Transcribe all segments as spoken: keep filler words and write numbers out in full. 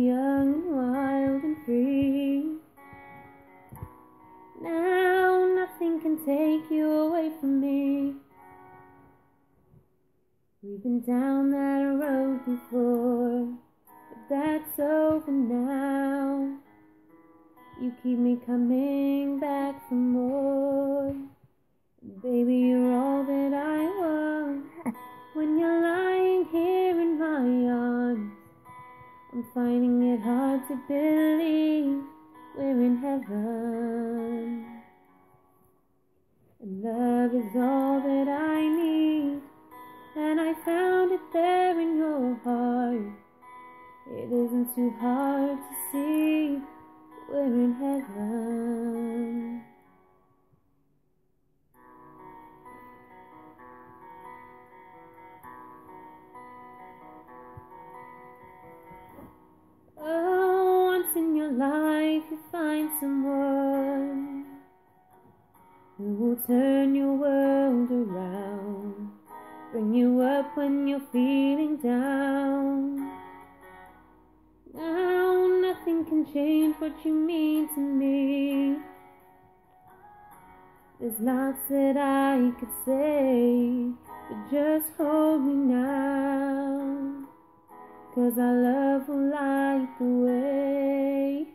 young and wild and free. Now nothing can take you away from me. We've been down that road before, but that's over now. You keep me coming back for more. Baby, you're all that I want. When you're lying here in my arms, I'm finding it hard to believe we're in heaven. And love is all that I need, and I found it there in your heart. It isn't too hard to see we're in heaven. Oh, once in your life you find someone who will turn your world around, bring you up when you're feeling down. Now nothing can change what you mean to me. There's lots that I could say, but just hold me now, 'cause our love will light the way.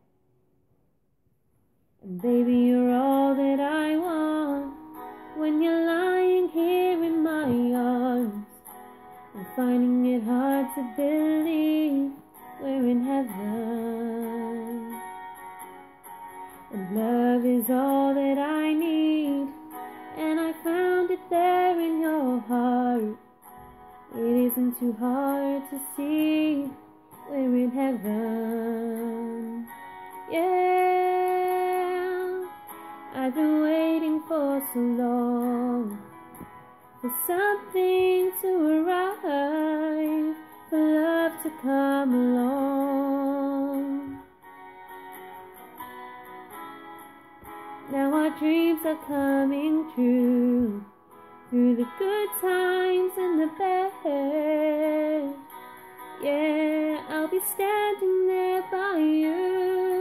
And baby, you're all that I want. When you're lying here in my arms, I'm finding it hard to believe we're in heaven. And love is all that I need, and I found it there in your heart. It isn't too hard to see we're in heaven. Yeah, I've been waiting for so long for something to arrive, for love to come along. Now our dreams are coming true, through the good times and the bad. Yeah, I'll be standing there by you.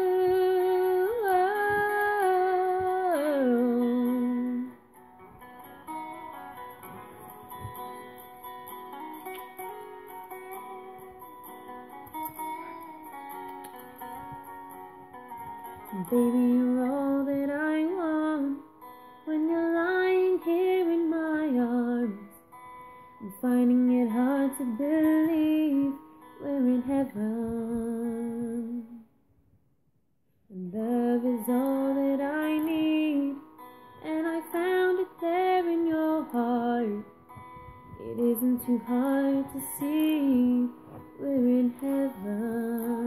Baby, you're all that I want. When you're lying here in my arms, I'm finding it hard to believe we're in heaven. And love is all that I need, and I found it there in your heart. It isn't too hard to see we're in heaven.